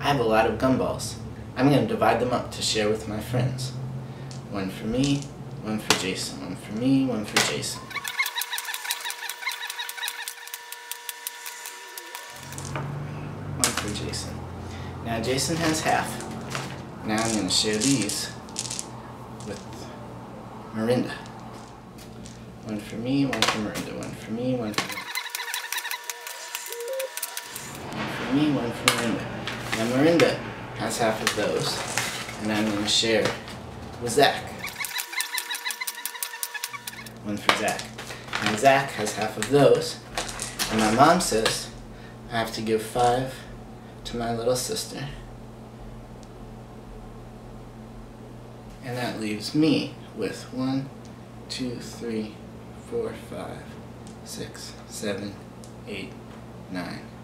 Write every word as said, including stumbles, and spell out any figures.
have a lot of gumballs. I'm going to divide them up to share with my friends. One for me, one for Jason. One for me, one for Jason. One for Jason. Now Jason has half. Now I'm going to share these with Miranda. One for me, one for Miranda. One for me, one for Miranda. One for me, one for Miranda. Now Miranda has half of those, and I'm going to share with Zach. One for Zach. And Zach has half of those, and my mom says I have to give five to my little sister. And that leaves me with one, two, three, four, five, six, seven, eight, nine,